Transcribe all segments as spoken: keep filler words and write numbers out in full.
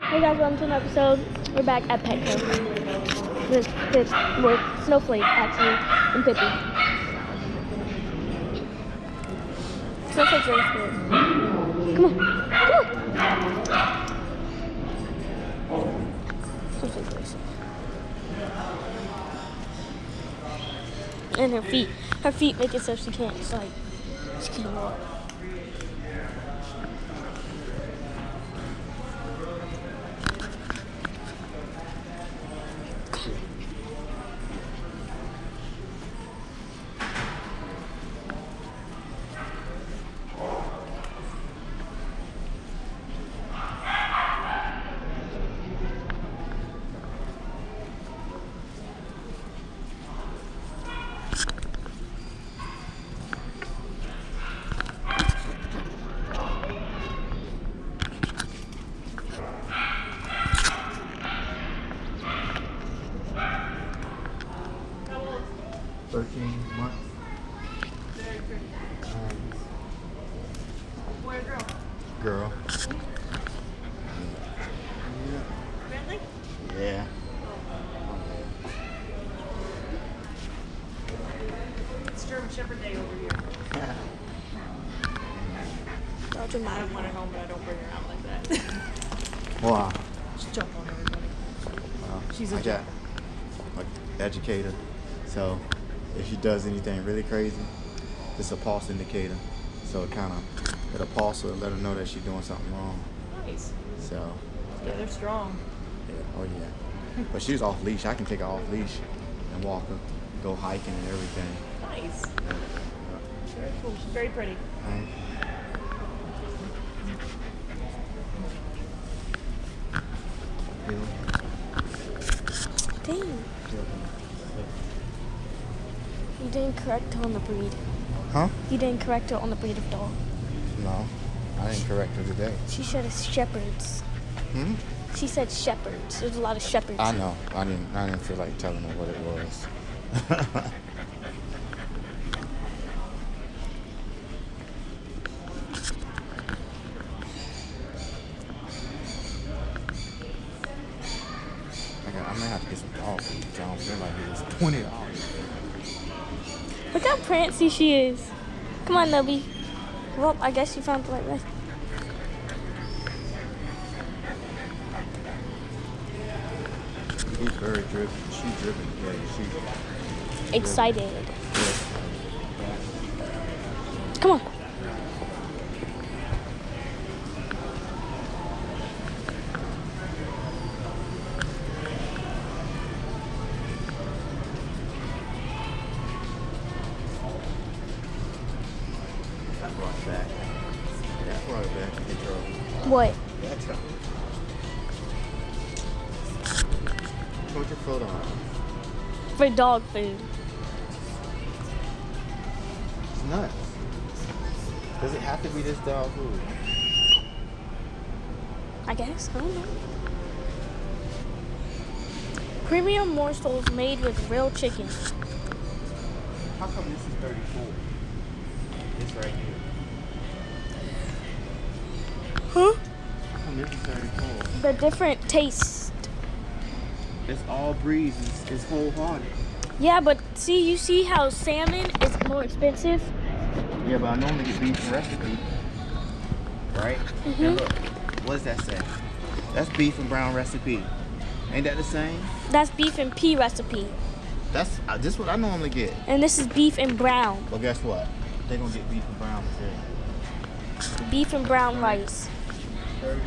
Hey guys, welcome to an episode. We're back at Petco. This, this, with Snowflake, actually, and Pippi. Snowflake's very scared. Come on, come on! Snowflake's very scared. And her feet. Her feet make it so she can't, it's like, she can't walk. thirteen months. Boy or girl? Girl. Friendly? Yeah. It's German Shepherd Day over here. Don't I dramatic. have one at home, but I don't bring her out like that. Wow. Just jump on everybody. Well, She's a I got like educator, so if she does anything really crazy, it's a pulse indicator. So it kind of it'll pulse her and let her know that she's doing something wrong. Nice. So Yeah, they're strong. yeah, oh yeah. But she's off leash. I can take her off leash and walk her, go hiking and everything. Nice. Yeah. Very cool. She's very pretty. Right. Dang. You didn't correct her on the breed. Huh? You didn't correct her on the breed of dog. No, I didn't correct her today. She said it's shepherds. Hmm? She said shepherds. There's a lot of shepherds. I know. I didn't. I didn't feel like telling her what it was. I, got, I may have to get some dog food. I don't feel like it was twenty dollars. Look how prancy she is. Come on, Nubby. Well, I guess you found the right way. She's very driven. She's driven. Yeah, she's Excited. yeah. Come on. That brought it back. That brought it back to control. What? That's how. Put your foot on. For dog food. It's nuts. Does it have to be this dog food? I guess. I don't know. Premium morsels made with real chicken. How come this is thirty-four? This right here. Huh? How come this is thirty-four? The different taste. It's all breeds. It's, it's wholehearted. Yeah, but see, you see how salmon is more expensive? Yeah, but I normally get beef and recipe. Right? Mhm. Now look, what does that say? That's beef and brown recipe. Ain't that the same? That's beef and pea recipe. That's uh, this is what I normally get. And this is beef and brown. But guess what? They're gonna get beef and brown today. Beef and brown rice. thirty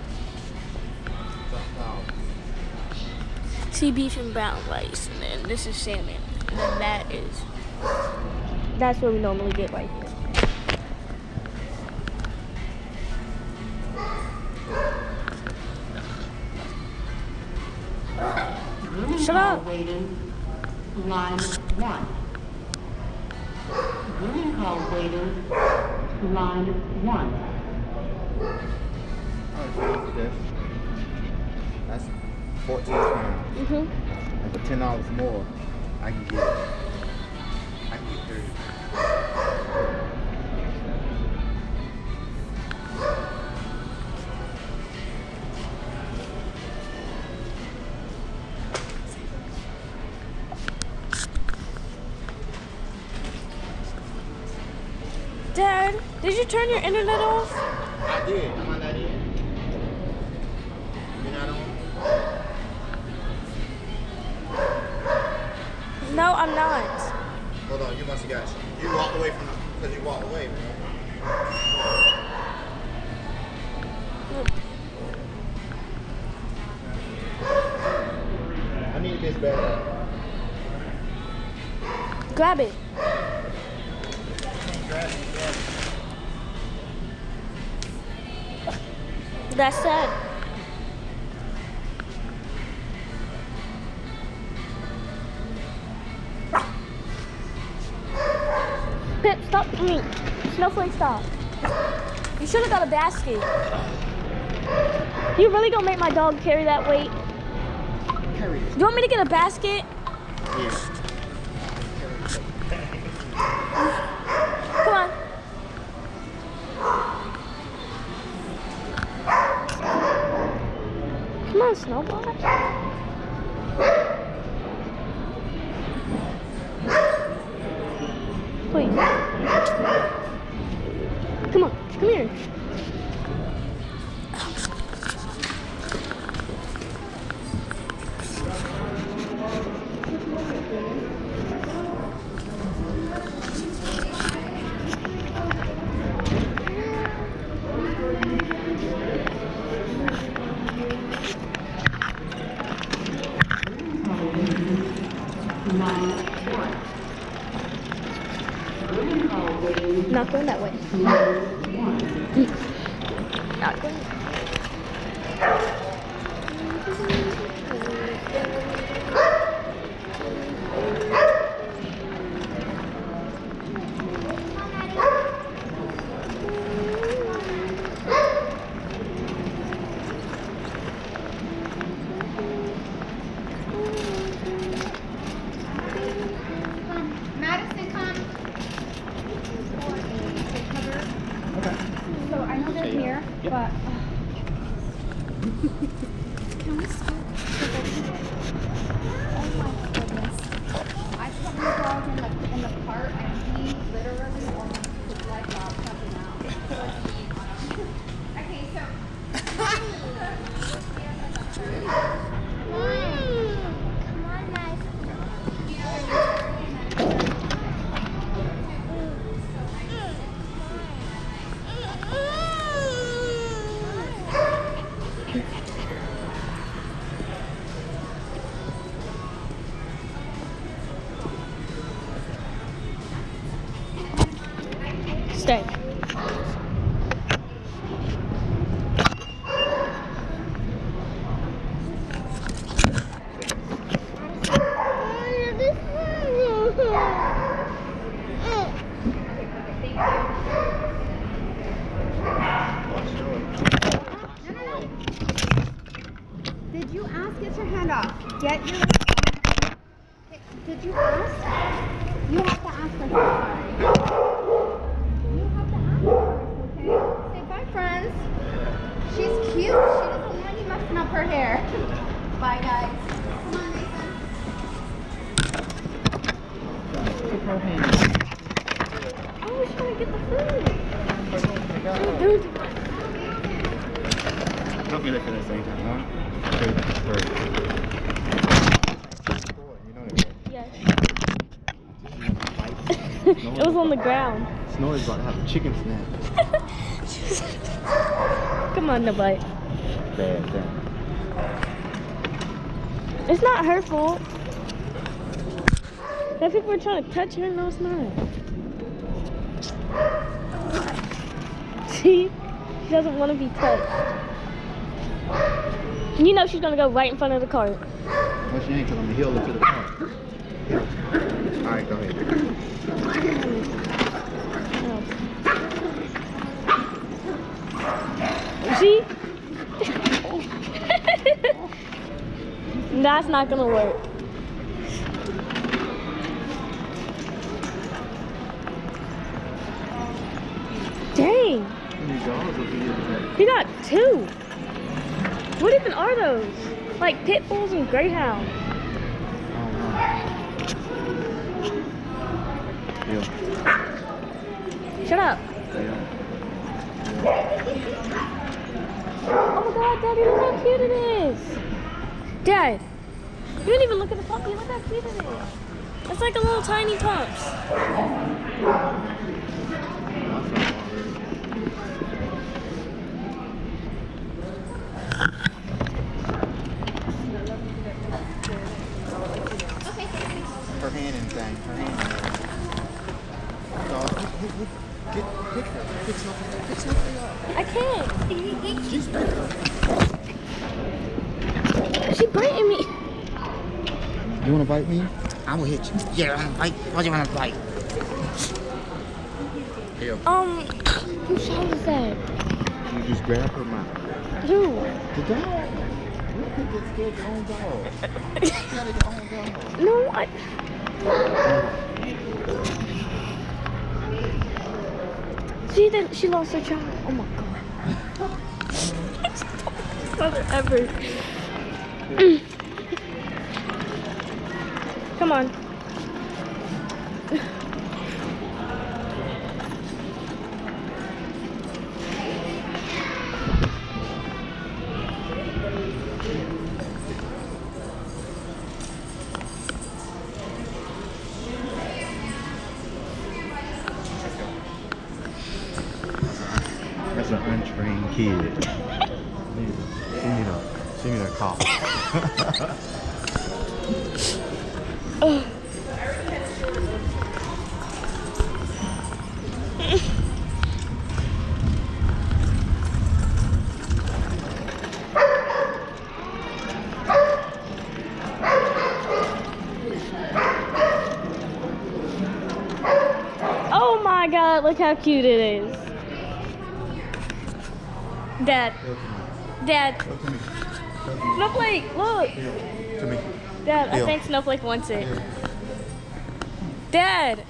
dollars. See, beef and brown rice. And then this is salmon. And then that is... That's what we normally get right here. Shut up. Waiting, line one. Room call waiting, line one. Oh, it's this. That's fourteen pounds. Mhm. And for ten dollars more, I can get I can get thirty. Dad, did you turn your internet off? I did. Am I not in? You're not on? No, I'm not. Hold on, you must have got you. You walked away from the, because you walked away, man. I need this bag. Grab it. That's sad. Pip, stop. I mean, Snowflake, stop. You should have got a basket. You really gonna make my dog carry that weight? Carry it. You want me to get a basket? Yes. Come on. Come on, Snowball. Please. Come on, come here. Not going that way. Not going. Madison, come. So I know they're here, but uh, can we stop? Oh my goodness! I put my dog in the in the cart, and he literally almost his leg off jumping out. Okay, so. Come on, nice. Stay. Did you ask? Get your hand off. Get your. Did you ask? You have to ask her. Sorry. You have to ask her. Okay. Say bye, friends. She's cute. She doesn't want you messing up her hair. Bye, guys. Come on, Mason. I was trying to get the food. Dude. Help me look at the same time. One, two, three. You know that. Yes. It was on the ground. Snow is about to have a chicken snap. Come on, the bite. Bad thing. It's not her fault. That people are trying to touch her. No, it's not. See? She doesn't want to be touched. You know she's going to go right in front of the cart. Well, she ain't because I'm going to heel her to the car. All right, go ahead. See? That's not gonna work. Dang. He got two. What even are those? Like pit bulls and greyhounds. I don't know. Yeah. Shut up. Oh my god, Daddy, look how cute it is. Dad, you didn't even look at the puppy. Look how cute it is. It's like a little tiny pups. Her hand and thing. Her hand. Dog, hit, hit, hit, get, pick her. Pick something. Pick something up. I can't. Just pick her. She biting me. You wanna bite me? I will hit you. Yeah, I'm gonna bite. What do you wanna bite? Here. Um, whose child is that? You just grab her mouth. Who? The dog. You could get scared your own dog. You got your own dog. No, I. See that she lost her child. Oh my god. Mother ever. Come on. That's an untrained kid. She need a, she need a cop. Oh my god, look how cute it is. Dad. Dad. Look to me. Snowflake, look. To me. Dad, I Yo. think Snowflake wants it. Dad.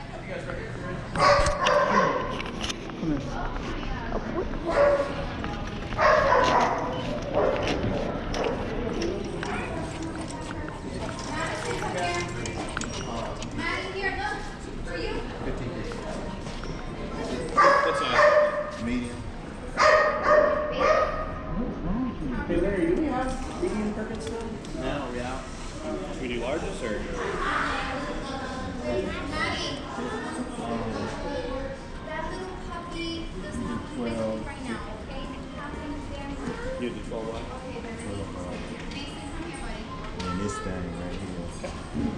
Medium. Hey Larry, do we have medium Perkins still? No, we out. Should we do largest or? You do twelve what? And this thing right here.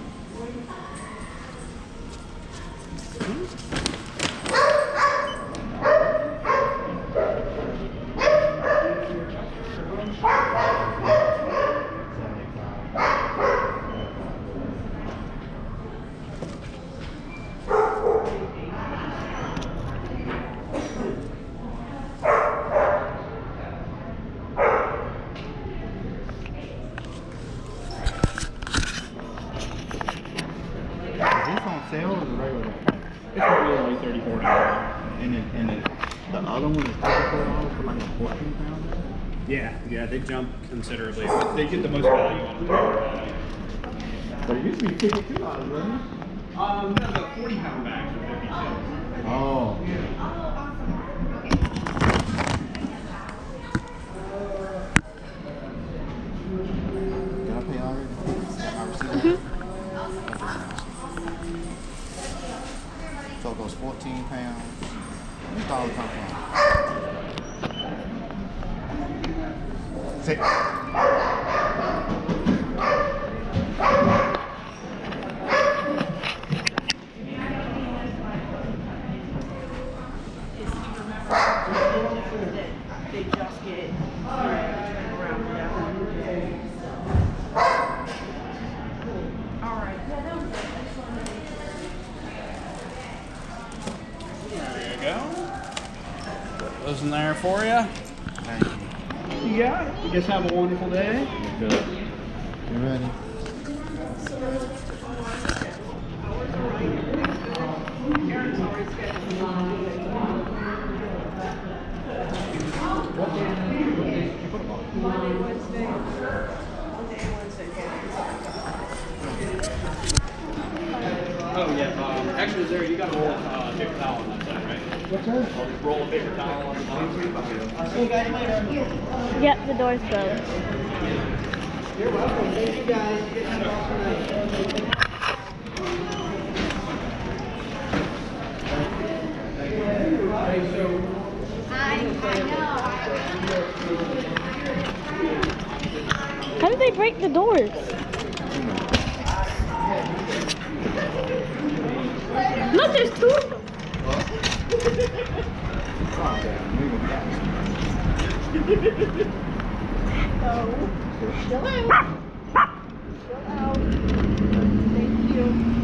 Sale or the regular? It's probably only thirty-four dollars. And it, and it, the other one is thirty-four dollars for like a fourteen pound? Yeah, yeah, they jump considerably. They get the most value on them. But it used to be fifty-two dollars, wasn't it? Um, no, the forty pound bags are fifty-six. Oh. Did I pay already? Got my receipt? Mm-hmm. So it goes fourteen pounds. Where's dollar come from? Say. They just get around. All right. There you go. Put those in there for you. Thank you. You got it. You guys have a wonderful day. You're good. You ready? Monday, Wednesday. Monday, Wednesday. Oh yeah. Um, actually, there you got a whole uh, paper towel on that side, right? I'll just roll a paper towel on the top. See you guys later. Yep, the door's closed. You're welcome. Thank you guys. You get some awesome night. I, I know. How did they break the doors? Look, there's two of them. Calm down. We gonna catch Chill out. Chill out. Thank you.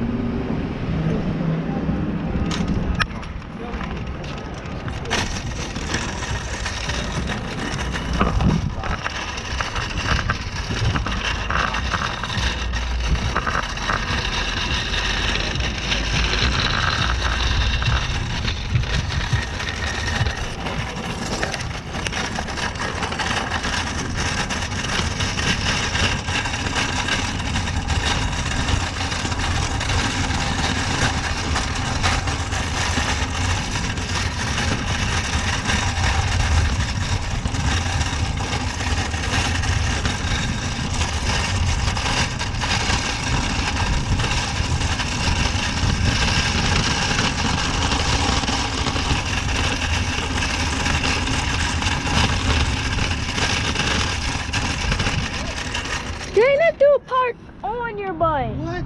You ain't have to do a park on your bike. What?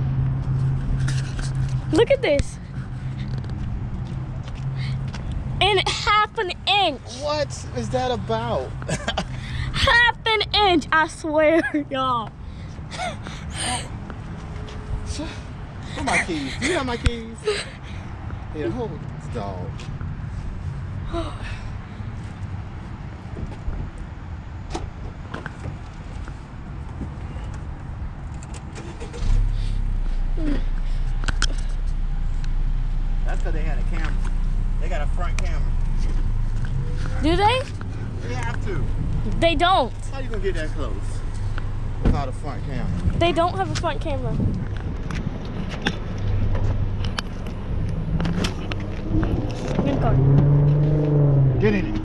Look at this. And half an inch. What is that about? Half an inch, I swear, y'all. Where my keys? Do you have my keys? Yeah, hold this dog. That's because they had a camera. They got a front camera. Do they? They have to. They don't. How you gonna get that close without a front camera? They don't have a front camera. Good car. Get in it.